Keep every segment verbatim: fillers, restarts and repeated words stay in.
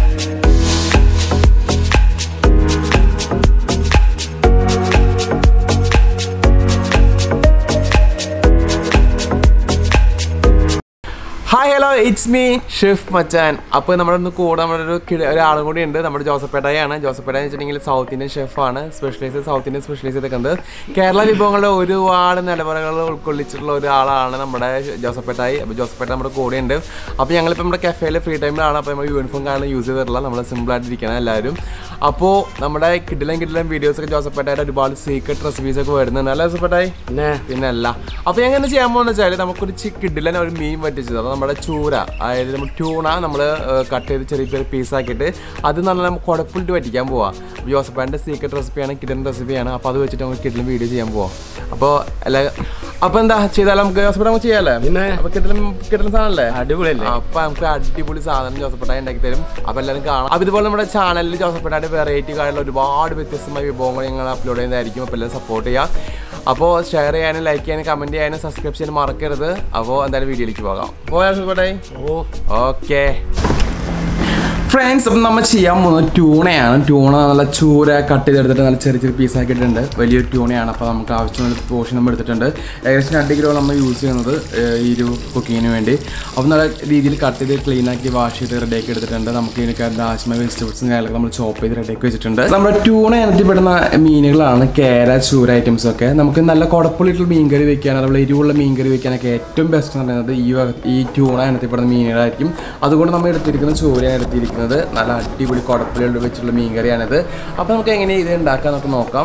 Hi, hello, it's me, Chef Machan. അപ്പോൾ നമ്മുടെ ഒന്ന് കൂടെ നമ്മുടെ ഒരു ഒരാളും കൂടി ഉണ്ട്. നമ്മുടെ ജോസഫേട്ടയാണ്. ജോസഫേട്ട എന്ന് വെച്ചിട്ടുണ്ടെങ്കിൽ സൗത്ത് ഇന്ത്യൻ ഷെഫാണ്. സ്പെഷ്യലൈസ് സൗത്ത് ഇന്ത്യൻ സ്പെഷ്യലൈസ് ചെയ്തൊക്കെ ഉണ്ട്. കേരള വിഭവങ്ങളുടെ ഒരുപാട് നിലപാടുകൾ ഉൾക്കൊള്ളിച്ചിട്ടുള്ള ഒരാളാണ് നമ്മുടെ ജോസഫേട്ടായി. അപ്പോൾ ജോസഫേട്ട നമ്മുടെ കൂടെ ഉണ്ട്. അപ്പോൾ ഞങ്ങളിപ്പോൾ നമ്മുടെ കഫേയിൽ ഫ്രീ ടൈമിലാണ്. അപ്പോൾ നമ്മൾ യൂണിഫോം കാരണം യൂസ് ചെയ്തിട്ടുള്ള നമ്മൾ സിമ്പിളായിട്ടിരിക്കണം എല്ലാവരും. അപ്പോൾ നമ്മുടെ കിഡിലും കിഡിലും വീഡിയോസൊക്കെ ജോസഫേട്ടായിട്ട് ഒരുപാട് സീക്രട്ട് റെസിപ്പീസൊക്കെ വരുന്നുണ്ട്. അല്ല ജോസഫേട്ടായി? പിന്നെ പിന്നെ അല്ല. അപ്പോൾ ഞാൻ എങ്ങനെ ചെയ്യാൻ പോകുന്നത് വെച്ചാൽ നമുക്കൊരു കിഡിലൻ ഒരു മീൻ പറ്റിച്ചത്. അപ്പോൾ നമ്മുടെ ചൂര, അതായത് നമ്മൾ ട്യൂണ നമ്മൾ കട്ട് ചെയ്ത് ചെറിയ ചെറിയ പീസാക്കിയിട്ട് അത് നല്ല നമുക്ക് കുഴപ്പമിട്ട് പറ്റിക്കാൻ പോവാം. ജോസഫാൻ്റെ സീക്രട്ട് റെസിപ്പിയാണ്, കിഡിലൻ റെസിപ്പിയാണ്. അപ്പോൾ അത് വെച്ചിട്ട് നമുക്ക് കിഡിലും വീഡിയോ ചെയ്യാൻ പോവാം. അപ്പോൾ അല്ല അപ്പോൾ എന്താ ചെയ്താലും നമുക്ക് ജോസഫേട്ട നമുക്ക് ചെയ്യാമല്ലേ? പിന്നെ അപ്പോൾ കിഡിലും കിഡിലൻ സാധനമല്ലേ? അടിപൊളിയല്ലേ? അപ്പോൾ നമുക്ക് അടിപൊളി സാധനം ജോസഫേട്ടായി ഉണ്ടാക്കി തരും. അപ്പോൾ എല്ലാവരും കാണാം. അപ്പോൾ ഇതുപോലെ നമ്മുടെ ചാനലിൽ ജോസഫേട്ടായിട്ട് വെറൈറ്റി കാര്യമുള്ള ഒരുപാട് വ്യത്യസ്തമായ വിഭവങ്ങൾ ഞങ്ങൾ അപ്ലോഡ് ചെയ്യുന്നതായിരിക്കും. അപ്പോൾ എല്ലാവരും സപ്പോർട്ട് ചെയ്യുക. അപ്പോൾ ഷെയർ ചെയ്യാനും ലൈക്ക് ചെയ്യാനും കമൻറ്റ് ചെയ്യാനും സബ്സ്ക്രൈബ് ചെയ്യാനും മറക്കരുത്. അപ്പോൾ എന്തായാലും വീഡിയോയിലേക്ക് പോകാം. പോയാൽ ഓ ഓക്കെ ഫ്രണ്ട്സ്, അപ്പം നമ്മൾ ചെയ്യാൻ പോകുന്നത് ട്യൂണയാണ്. ട്യൂണ നല്ല ചൂര കട്ട് ചെയ്തെടുത്തിട്ട് നല്ല ചെറിയ ചെറിയ പീസാക്കിയിട്ടുണ്ട്. വലിയൊരു ട്യൂണയാണ്. അപ്പോൾ നമുക്ക് ആവശ്യമുള്ള പോർഷൻ നമ്മൾ എടുത്തിട്ടുണ്ട്. ഏകദേശം രണ്ട് കിലോ നമ്മൾ യൂസ് ചെയ്യുന്നത് ഈ ഒരു കുക്കിങ്ങിന് വേണ്ടി. അപ്പോൾ നല്ല രീതിയിൽ കട്ട് ചെയ്ത് ക്ലീനാക്കി വാഷ് ചെയ്ത് റെഡിയാക്കി എടുത്തിട്ടുണ്ട്. നമുക്ക് ഇതിനൊക്കെ ആവശ്യമായ വെജിറ്റബിൾസും കാര്യങ്ങളൊക്കെ നമ്മൾ ചോപ്പ് ചെയ്ത് റെഡിയാക്കി വെച്ചിട്ടുണ്ട്. നമ്മുടെ ട്യൂണ ഇനത്തിൽപ്പെടുന്ന മീനുകളാണ് കേര, ചൂര ഐറ്റംസൊക്കെ. നമുക്ക് നല്ല കുഴപ്പമുള്ള മീൻ കറി വെക്കാൻ, അതുപോലെ എരിവുള്ള മീൻ കറി വെക്കാനൊക്കെ ഏറ്റവും ബെസ്റ്റ് എന്ന് പറയുന്നത് ഈ ഈ ട്യൂണ ഇനത്തിൽപ്പെടുന്ന മീനുകളായിരിക്കും. അതുകൊണ്ട് നമ്മൾ എടുത്തിരിക്കുന്ന ചൂരയാണ് എടുത്തിരിക്കുന്നത്. നല്ല അടിപൊളി കുടപ്പുളികൾ വെച്ചിട്ടുള്ള മീൻ കറിയാണിത്. അപ്പോൾ നമുക്ക് എങ്ങനെ ഇത് ഉണ്ടാക്കാൻ നമുക്ക് നോക്കാം.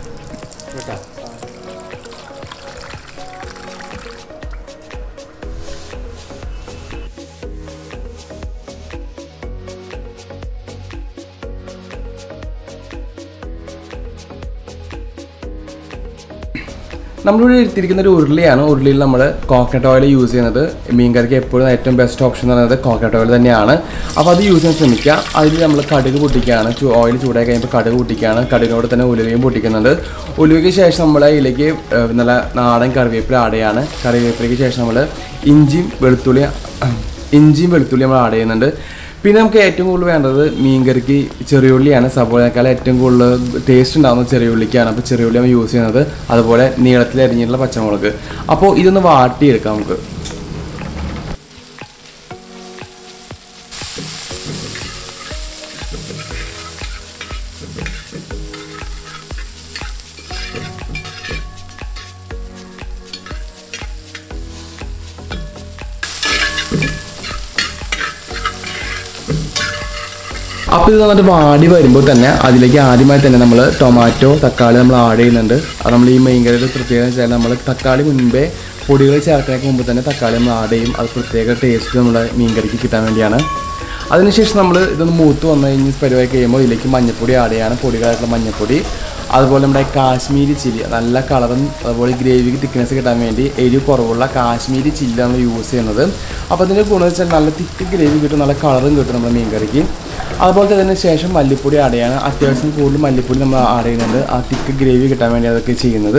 നമ്മളിവിടെ എടുത്തിരിക്കുന്ന ഒരു ഉരുളിയാണ്. ഉരുളിയിൽ നമ്മൾ കോക്കനട്ട് ഓയിൽ യൂസ് ചെയ്യുന്നത്. മീൻ കറിക്ക് എപ്പോഴും ഏറ്റവും ബെസ്റ്റ് ഓപ്ഷൻ എന്ന് പറയുന്നത് കോക്കനട്ട് ഓയിൽ തന്നെയാണ്. അപ്പോൾ അത് യൂസ് ചെയ്യാൻ ശ്രമിക്കുക. അതിൽ നമ്മൾ കടുക് പൊട്ടിക്കുകയാണ്. ഓയിൽ ചൂടായി കഴിയുമ്പോൾ കടുക് പൊട്ടിക്കുകയാണ്. കടുകിനോട് തന്നെ ഉലുവയും പൊട്ടിക്കുന്നുണ്ട്. ഉലുവയ്ക്ക് ശേഷം നമ്മൾ അതിലേക്ക് നല്ല നാടൻ കറിവേപ്പില ആഡ് ചെയ്യാണ്. കറിവേപ്പിലയ്ക്ക് ശേഷം നമ്മൾ ഇഞ്ചിയും വെളുത്തുള്ളി ഇഞ്ചിയും വെളുത്തുള്ളി നമ്മൾ ആഡ് ചെയ്യുന്നുണ്ട്. പിന്നെ നമുക്ക് ഏറ്റവും കൂടുതൽ വേണ്ടത് മീൻ കറിക്ക് ചെറിയുള്ളിയാണ്. സബോളയേക്കാൾ ഏറ്റവും കൂടുതൽ ടേസ്റ്റ് ഉണ്ടാകുന്നത് ചെറിയുള്ളിക്കാണ്. അപ്പോൾ ചെറിയുള്ളി നമ്മൾ യൂസ് ചെയ്യുന്നത്. അതുപോലെ നീളത്തിൽ അരിഞ്ഞിട്ടുള്ള പച്ചമുളക്. അപ്പോൾ ഇതൊന്ന് വാട്ടിയെടുക്കാം നമുക്ക്. അപ്പോൾ ഇത് നന്നായിട്ട് വാടി വരുമ്പോൾ തന്നെ അതിലേക്ക് ആദ്യമായി തന്നെ നമ്മൾ ടൊമാറ്റോ, തക്കാളി നമ്മൾ ആഡ് ചെയ്യുന്നുണ്ട്. അത് നമ്മൾ ഈ മീൻ കറിയുടെ പ്രത്യേകത വെച്ചാൽ നമ്മൾ തക്കാളി മുൻപേ പൊടികൾ ചേർക്കുന്നതിന് മുമ്പ് തന്നെ തക്കാളി നമ്മൾ ആഡ് ചെയ്യും. അത് പ്രത്യേക ടേസ്റ്റ് നമ്മുടെ മീൻ കറിക്ക് കിട്ടാൻ വേണ്ടിയാണ്. അതിനുശേഷം നമ്മൾ ഇതൊന്ന് മൂത്ത് വന്നു കഴിഞ്ഞ് പരിവായി കഴിയുമ്പോൾ ഇതിലേക്ക് മഞ്ഞൾപ്പൊടി ആഡ് ചെയ്യാണ്. പൊടികളായിട്ടുള്ള മഞ്ഞൾപ്പൊടി, അതുപോലെ നമ്മുടെ കാശ്മീരി ചില്ലി, നല്ല കളറും അതുപോലെ ഗ്രേവിക്ക് തിക്നെസ് കിട്ടാൻ വേണ്ടി എരിവ് കുറവുള്ള കാശ്മീരി ചില്ലി നമ്മൾ യൂസ് ചെയ്യുന്നത്. അപ്പോൾ അതിൻ്റെ ഗുണം വെച്ചാൽ നല്ല തിക്ക് ഗ്രേവി കിട്ടും, നല്ല കളറും കിട്ടും നമ്മുടെ മീൻ കറിക്ക്. അതുപോലെ തന്നെ ശേഷം മല്ലിപ്പൊടി ആഡ് ചെയ്യാണ്. അത്യാവശ്യം കൂടുതൽ മല്ലിപ്പൊടി നമ്മൾ ആഡ് ചെയ്യുന്നുണ്ട്, ആ തിക്ക് ഗ്രേവി കിട്ടാൻ വേണ്ടി അതൊക്കെ ചെയ്യുന്നത്.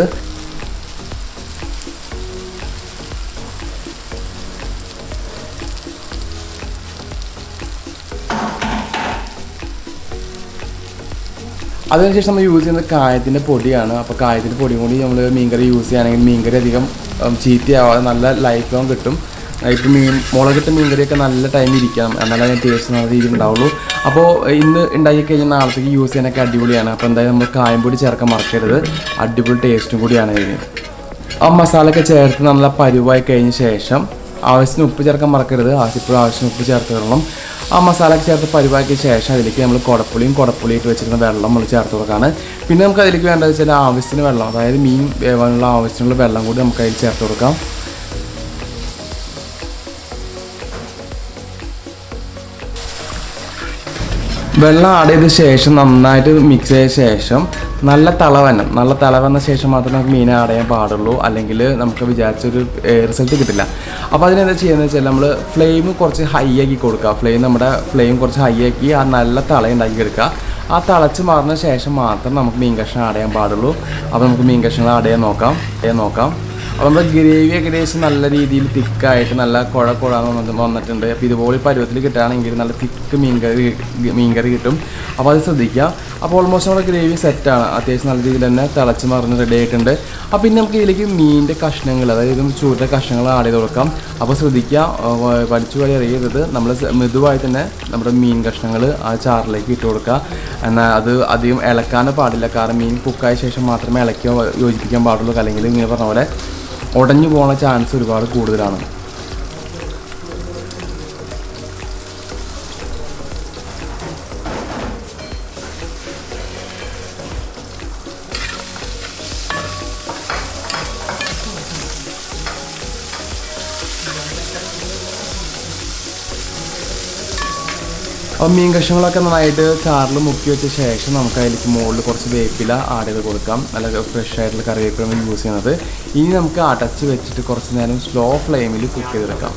അതിനുശേഷം നമ്മൾ യൂസ് ചെയ്യുന്നത് കായത്തിൻ്റെ പൊടിയാണ്. അപ്പോൾ കായത്തിൻ്റെ പൊടിയും കൂടി നമ്മൾ മീൻ കറി യൂസ് ചെയ്യുകയാണെങ്കിൽ മീൻ കറി അധികം ചീത്തയാവാതെ നല്ല ലൈഫ് ലോങ് കിട്ടും. ഇപ്പോൾ മീൻ മുളകിട്ട മീൻ കറിയൊക്കെ നല്ല ടൈം ഇരിക്കാം, എന്നാലും അതിന് ടേസ്റ്റ് നല്ല രീതിയിൽ ഉണ്ടാവുള്ളൂ. അപ്പോൾ ഇന്ന് ഉണ്ടാക്കി കഴിഞ്ഞാൽ നാളത്തേക്ക് യൂസ് ചെയ്യാനൊക്കെ അടിപൊളിയാണ്. അപ്പോൾ എന്തായാലും നമ്മൾ കായം പൊടി ചേർക്കാൻ മറക്കരുത്, അടിപൊളി ടേസ്റ്റും കൂടിയാണ് ഇതിന്. ആ മസാലയൊക്കെ ചേർത്ത് നല്ല പരുവായി കഴിഞ്ഞ ശേഷം ആവശ്യത്തിന് ഉപ്പ് ചേർക്കാൻ മറക്കരുത്. ആവശ്യപ്പോഴും ആവശ്യത്തിന് ഉപ്പ് ചേർത്ത് തരണം. ആ മസാല ചേർത്ത് പരിവാക്കിയ ശേഷം അതിലേക്ക് നമ്മൾ കുടപ്പുളിയും കുടപ്പുളിയിട്ട് വെച്ചിരുന്ന വെള്ളം നമ്മൾ ചേർത്ത് കൊടുക്കുകയാണ്. പിന്നെ നമുക്ക് അതിലേക്ക് വേണ്ടത് വെച്ചാൽ ആവശ്യത്തിന് വെള്ളം, അതായത് മീൻ വേവാനുള്ള ആവശ്യത്തിനുള്ള വെള്ളം കൂടി നമുക്ക് അതിൽ ചേർത്ത് കൊടുക്കാം. വെള്ളം ആഡ് ചെയ്ത ശേഷം നന്നായിട്ട് മിക്സ് ചെയ്ത ശേഷം നല്ല തള വരണം. നല്ല തള വന്ന ശേഷം മാത്രമേ നമുക്ക് മീൻ ആഡ് ചെയ്യാൻ പാടുള്ളൂ, അല്ലെങ്കിൽ നമുക്ക് വിചാരിച്ചൊരു റിസൾട്ട് കിട്ടില്ല. അപ്പോൾ അതിനെന്താ ചെയ്യുന്നത് വെച്ചാൽ നമ്മൾ ഫ്ലെയിം കുറച്ച് ഹൈ ആക്കി കൊടുക്കുക. ഫ്ലെയിം നമ്മുടെ ഫ്ലെയിം കുറച്ച് ഹൈ ആക്കി ആ നല്ല തള ഉണ്ടാക്കി എടുക്കുക. ആ തിളച്ച് മാറുന്ന ശേഷം മാത്രം നമുക്ക് മീൻ കഷ്ണം ആഡ് ചെയ്യാൻ പാടുള്ളൂ. അപ്പോൾ നമുക്ക് മീൻ കഷ്ണങ്ങൾ ആഡ് ചെയ്യാൻ നോക്കാം നോക്കാം അപ്പോൾ നമ്മുടെ ഗ്രേവി ഏകദേശം നല്ല രീതിയിൽ തിക്കായിട്ട് നല്ല കുഴ കുഴന്ന് വന്നിട്ടുണ്ട്. അപ്പോൾ ഇതുപോലെ പരുവത്തിൽ കിട്ടുകയാണെങ്കിൽ നല്ല തിക്ക് മീൻകറി മീൻകറി കിട്ടും. അപ്പോൾ അത് ശ്രദ്ധിക്കുക. അപ്പോൾ ഓൾമോസ്റ്റ് നമ്മുടെ ഗ്രേവി സെറ്റാണ്. അത്യാവശ്യം നല്ല രീതിയിൽ തന്നെ തിളച്ച് മറിഞ്ഞ് റെഡി ആയിട്ടുണ്ട്. അപ്പോൾ പിന്നെ നമുക്ക് ഇതിലേക്ക് മീനിൻ്റെ കഷ്ണങ്ങൾ, അതായത് ചൂരിൻ്റെ കഷ്ണങ്ങൾ ആഡ് ചെയ്ത് കൊടുക്കാം. അപ്പോൾ ശ്രദ്ധിക്കുക, വലിച്ചു വഴി അറിയരുത്. നമ്മൾ മൃദുവായി തന്നെ നമ്മുടെ മീൻ കഷ്ണങ്ങൾ ആ ചാറിലേക്ക് ഇട്ട് കൊടുക്കുക. എന്നാൽ അത് അധികം ഇളക്കാനോ പാടില്ല. കാരണം മീൻ കുക്കായ ശേഷം മാത്രമേ ഇളക്കിയോ യോജിപ്പിക്കാൻ പാടുള്ളൂ. അല്ലെങ്കിൽ ഇങ്ങനെ പറഞ്ഞ പോലെ ഉടഞ്ഞു പോകുന്ന ചാൻസ് ഒരുപാട് കൂടുതലാണ്. അപ്പോൾ മീൻ കഷ്ണങ്ങളൊക്കെ നന്നായിട്ട് ചാറിൽ മുക്കി വെച്ച ശേഷം നമുക്ക് അതിലേക്ക് മുകളിൽ കുറച്ച് വേപ്പില ആഡ് ചെയ്ത് കൊടുക്കാം. നല്ല ഫ്രഷ് ആയിട്ടുള്ള കറിവേപ്പിലാണ് യൂസ് ചെയ്യുന്നത്. ഇനി നമുക്ക് അടച്ച് വെച്ചിട്ട് കുറച്ച് നേരം സ്ലോ ഫ്ലെയിമിൽ കുക്ക് ചെയ്തെടുക്കാം.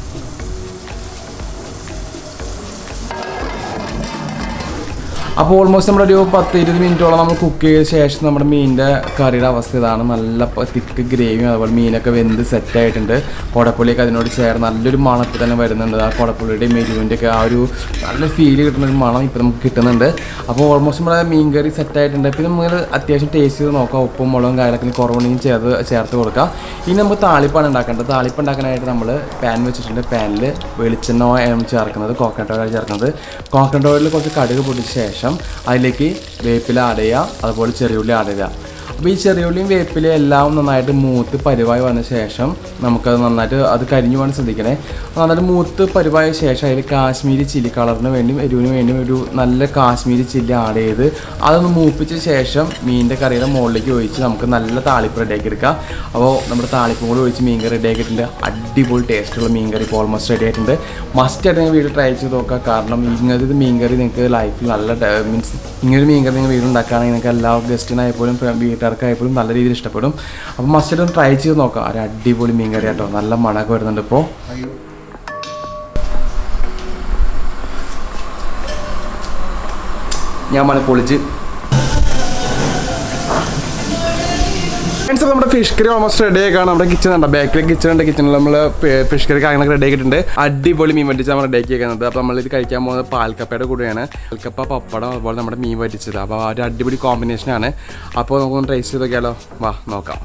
അപ്പോൾ ഓൾമോസ്റ്റ് നമ്മളൊരു പത്ത് ഇരുപത് മിനിറ്റോളം നമ്മൾ കുക്ക് ചെയ്ത ശേഷം നമ്മുടെ മീനിൻ്റെ കറിയുടെ അവസ്ഥ ഇതാണ്. നല്ല തിക്ക് ഗ്രേവിയും അതുപോലെ മീനൊക്കെ വെന്ത് സെറ്റായിട്ടുണ്ട്. കുടപ്പുളിയൊക്കെ അതിനോട് ചേർന്ന് നല്ലൊരു മണത്തിൽ തന്നെ വരുന്നുണ്ട്. ആ കുടപ്പുള്ളിയുടെയും എരിവിൻ്റെ ഒക്കെ ആ ഒരു നല്ല ഫീൽ കിട്ടുന്നൊരു മണം ഇപ്പോൾ നമുക്ക് കിട്ടുന്നുണ്ട്. അപ്പോൾ ഓൾമോസ്റ്റ് നമ്മുടെ മീൻ കറി സെറ്റായിട്ടുണ്ട്. പിന്നെ നമ്മൾ അത്യാവശ്യം ടേസ്റ്റ് ചെയ്ത് നോക്കാം. ഉപ്പും മുളകും കാര്യങ്ങളൊക്കെ കുറവുണ്ടെങ്കിൽ ചേർത്ത് ചേർത്ത് കൊടുക്കാം. ഇനി നമുക്ക് താളിപ്പാണ് ഉണ്ടാക്കേണ്ടത്. താളിപ്പ് ഉണ്ടാക്കാനായിട്ട് നമ്മൾ പാൻ വെച്ചിട്ടുണ്ട്. പാനിൽ വെളിച്ചെണ്ണ ചേർക്കുന്നത്, കോക്കനട്ട് ഓയിൽ ചേർക്കുന്നത്. കോക്കനട്ട് ഓയിലിൽ കുറച്ച് കടുക് പൊടിച്ച ശേഷം അതിലേക്ക് വേപ്പില ആഡ് ചെയ്യുക, അതുപോലെ ചെറിയുള്ളി ആഡ് ചെയ്യുക. അപ്പോൾ ഈ ചെറിയുള്ളിയും വേപ്പിലയും എല്ലാം നന്നായിട്ട് മൂത്ത് പരിവായി വന്ന ശേഷം നമുക്കത് നന്നായിട്ട് അത് കരിഞ്ഞു പോകാൻ ശ്രദ്ധിക്കണേ. നന്നായിട്ട് മൂത്ത് പരിവായ ശേഷം അതിൽ കാശ്മീരി ചില്ലി കളറിന് വേണ്ടിയും എരിവിന് വേണ്ടിയും ഒരു നല്ല കാശ്മീരി ചില്ലി ആഡ് ചെയ്ത് അതൊന്ന് മൂപ്പിച്ച ശേഷം മീനിൻ്റെ കറിയുടെ മുകളിലേക്ക് ഒഴിച്ച് നമുക്ക് നല്ല താളിപ്പ് റെഡിയാക്കി എടുക്കാം. അപ്പോൾ നമ്മുടെ താളിപ്പും കൂടി ഒഴിച്ച് മീൻ കറി റെഡി ആക്കിയിട്ടുണ്ട്. അടിപൊളി ടേസ്റ്റുള്ള മീൻ കറി ഇപ്പോൾ ഓൾമോസ്റ്റ് റെഡി ആയിട്ടുണ്ട്. മസ്റ്റ് ആയിട്ട് നിങ്ങൾ വീട്ടിൽ ട്രൈ ചെയ്ത് നോക്കുക. കാരണം ഇങ്ങനത്തെ മീൻ കറി നിങ്ങൾക്ക് ലൈഫിൽ നല്ല മീൻസ് ഇങ്ങനൊരു മീൻ കറി നിങ്ങൾ വീടുണ്ടാക്കുകയാണെങ്കിൽ നിങ്ങൾക്ക് എല്ലാ ഗസ്റ്റിനായപ്പോഴും വീട്ടുകാർക്കായപ്പോഴും നല്ല രീതിയിൽ ഇഷ്ടപ്പെടും. അപ്പോൾ മസ്റ്റ് ആയിട്ട് ട്രൈ ചെയ്ത് നോക്കാം. ഒരു അടിപൊളി മീൻ കറി ആട്ടോ. നല്ല മണമൊക്കെ വരുന്നുണ്ട്. ഇപ്പോൾ ഞാൻ മണി പൊളിച്ച് ഫ്രണ്ട്സ്, നമ്മുടെ ഫിഷ് കറി ഓൾമോസ്റ്റ് റെഡി ആയിക്കാണ്. നമ്മുടെ കിച്ചൺ ഉണ്ട്, ബാക്കിലെ കിച്ചൺ ഉണ്ട്. കിച്ചണിൽ നമ്മൾ ഫിഷ് കറി കാര്യങ്ങളൊക്കെ റെഡി ആക്കിയിട്ടുണ്ട്. അടിപൊളി മീൻ വറ്റിച്ച് നമ്മൾ റെഡി ആക്കിയിരിക്കുന്നത്. അപ്പോൾ നമ്മളിത് കഴിക്കാൻ പോകുന്നത് പാൽക്കപ്പയുടെ കൂടെയാണ്. പാൽക്കപ്പ, പപ്പടം, അതുപോലെ നമ്മുടെ മീൻ വറ്റിച്ചത്. അപ്പോൾ ഒരു അടിപൊളി കോമ്പിനേഷനാണ്. അപ്പോൾ നമുക്കൊന്ന് ടേസ്റ്റ് ചെയ്ത് നോക്കിയാലോ? വാ നോക്കാം.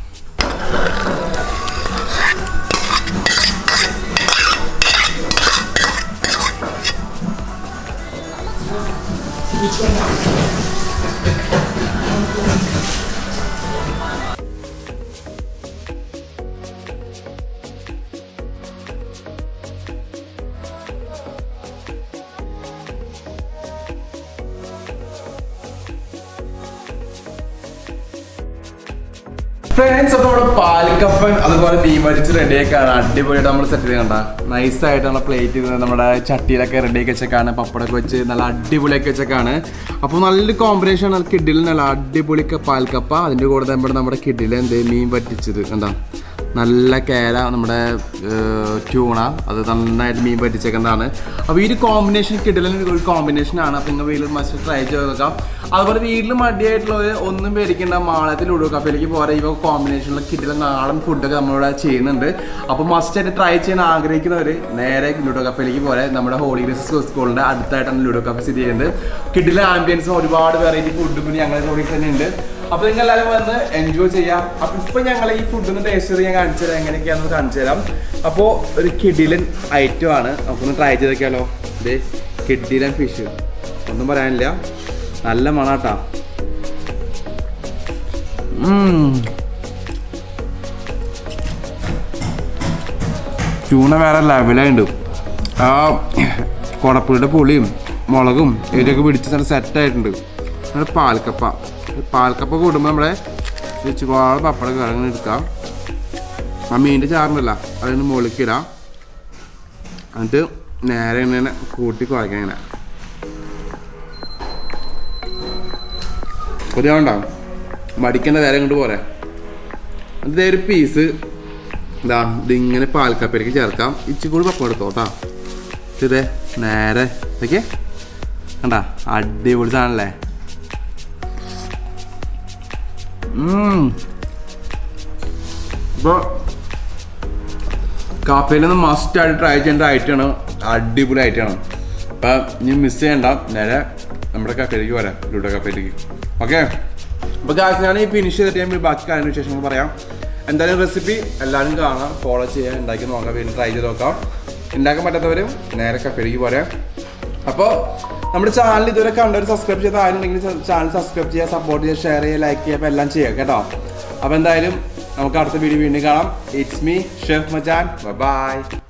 ഫ്രണ്ട്സ്, അപ്പോൾ നമ്മുടെ പാൽക്കപ്പൻ അതുപോലെ മീൻ വരിച്ച് റെഡിയാക്കാണ്. അടിപൊളിയായിട്ട് നമ്മൾ സെറ്റ് ചെയ്ത് കണ്ട നൈസായിട്ട് നമ്മളെ പ്ലേറ്റ് ചെയ്ത് നമ്മുടെ ചട്ടിയിലൊക്കെ റെഡിയാക്കി വെച്ചേക്കാണ്. പപ്പടമൊക്കെ വെച്ച് നല്ല അടിപൊളിയൊക്കെ വെച്ചേക്കാണ്. അപ്പോൾ നല്ലൊരു കോമ്പിനേഷൻ ആണ്. കിഡിൽ നല്ല അടിപൊളി പാൽക്കപ്പ, അതിൻ്റെ കൂടെ തന്നെ നമ്മുടെ കിഡിൽ എന്ത് മീൻ വറ്റിച്ചത് കണ്ടാ, നല്ല കേര, നമ്മുടെ ട്യൂണ, അത് നന്നായിട്ട് മീൻ പറ്റിച്ചേക്കുന്നതാണ്. അപ്പോൾ ഈ ഒരു കോമ്പിനേഷൻ കിഡിലിന് ഒരു കോമ്പിനേഷനാണ്. അപ്പോൾ നിങ്ങൾ വീട്ടിൽ മസ്റ്റ് ട്രൈ ചെയ്ത് നോക്കാം. അതുപോലെ വീട്ടിൽ മടിയായിട്ടുള്ളവർ ഒന്നും പേടിക്കേണ്ട, മാളത്തിൽ ലുഡോ കഫേയിലേക്ക് പോരാ. ഇവ കോമ്പിനേഷനിലുള്ള കിഡിലെ നാടൻ ഫുഡൊക്കെ നമ്മളിവിടെ ചെയ്യുന്നുണ്ട്. അപ്പോൾ മസ്റ്റായിട്ട് ട്രൈ ചെയ്യാൻ ആഗ്രഹിക്കുന്നവർ നേരെ ലുഡോ കഫേയിലേക്ക് പോരാ. നമ്മുടെ ഹോളി ഗ്രേസ് സ്കൂളിൻ്റെ അടുത്തായിട്ടാണ് ലുഡോ കഫേ സ്ഥിതി ചെയ്യുന്നത്. കിഡിലെ ആംബിയൻസും ഒരുപാട് വെറൈറ്റി ഫുഡും പിന്നെ ഞങ്ങളുടെ കൂടി തന്നെ ഉണ്ട്. അപ്പോൾ നിങ്ങൾ എല്ലാവരും വന്ന് എൻജോയ് ചെയ്യാം. അപ്പോൾ ഇപ്പം ഞങ്ങൾ ഈ ഫുഡിന് ടേസ്റ്റ് ചെയ്ത് ഞാൻ കാണിച്ചു തരാം, എങ്ങനെയൊക്കെയാണെന്ന് കാണിച്ചു തരാം. അപ്പോൾ ഒരു കിഡിലൻ ഐറ്റം ആണ്. നമുക്കൊന്ന് ട്രൈ ചെയ്ത് നോക്കിയാലോ? ഇത് കിഡിലൻ ഫിഷ്, ഒന്നും പറയാനില്ല, നല്ല മണാട്ടാ. ചൂണ വേറെ ലെവലുണ്ട്. ആ കുടപ്പുളിയുടെ പുളിയും മുളകും എരിയൊക്കെ പിടിച്ച് നല്ല സെറ്റായിട്ടുണ്ട്. പാൽക്കപ്പ പാൽക്കപ്പ കൂടുമ്പോൾ നമ്മുടെ ഒരുപാട് പപ്പടം കിഴങ്ങനെ എടുക്കാം. ആ മീനിൻ്റെ ചാറുണ്ടല്ല അതിന് മുകളിലേക്ക് ഇടാം. എന്നിട്ട് നേരെ ഇങ്ങനെ കൂട്ടി കുഴക്കാം. ഇങ്ങനെ പൊതിയാണ്ടാവും, മടിക്കേണ്ട നേരെ കൊണ്ട് പോരാ. എന്നിട്ട് ഒരു പീസ് ഇതാ ഇതിങ്ങനെ പാൽക്കപ്പയിലേക്ക് ചേർക്കാം. ഇച്ചിരി കൂടി പപ്പടം എടുത്തോട്ടാ. ഇതേ നേരെ ഇതൊക്കെ കണ്ടാ അടിപൊളി സാധനല്ലേ. ഇപ്പോൾ കഫേയിൽ നിന്ന് മസ്റ്റ് ആയിട്ട് ട്രൈ ചെയ്യേണ്ട ഐറ്റമാണ്. അടിപൊളി ഐറ്റമാണ്. അപ്പം ഇനി മിസ് ചെയ്യണ്ട, നേരെ നമ്മുടെ കഫേയിലേക്ക് വരാം, ലൂഡോ കഫേയിലേക്ക്. ഓക്കെ, അപ്പോൾ ഗായ്സ് ഞാൻ ഈ ഫിനിഷ് ചെയ്തിട്ട് ഞാൻ ബാക്കി കാര്യങ്ങൾ വിശേഷങ്ങൾ പറയാം. എന്തായാലും റെസിപ്പി എല്ലാവരും കാണാം, ഫോളോ ചെയ്യാൻ, ഉണ്ടാക്കി നോക്കാം, വീണ്ടും ട്രൈ ചെയ്ത് നോക്കാം. ഉണ്ടാക്കാൻ പറ്റാത്തവരും നേരെ കഫേയിലേക്ക് പോരാം. അപ്പോൾ നമ്മുടെ ചാനൽ ഇതുവരെ കണ്ടവർ സബ്സ്ക്രൈബ് ചെയ്ത ആരുണ്ടെങ്കിൽ ചാനൽ സബ്സ്ക്രൈബ് ചെയ്യുക, സപ്പോർട്ട് ചെയ്യുക, ഷെയർ ചെയ്യുക, ലൈക്ക് ചെയ്യുക, അപ്പോൾ എല്ലാം ചെയ്യുക കേട്ടോ. അപ്പോൾ എന്തായാലും നമുക്ക് അടുത്ത വീഡിയോ വീണ്ടും കാണാം. ഇറ്റ്സ് മീ ഷെഫ് മച്ചാൻ. ബൈ.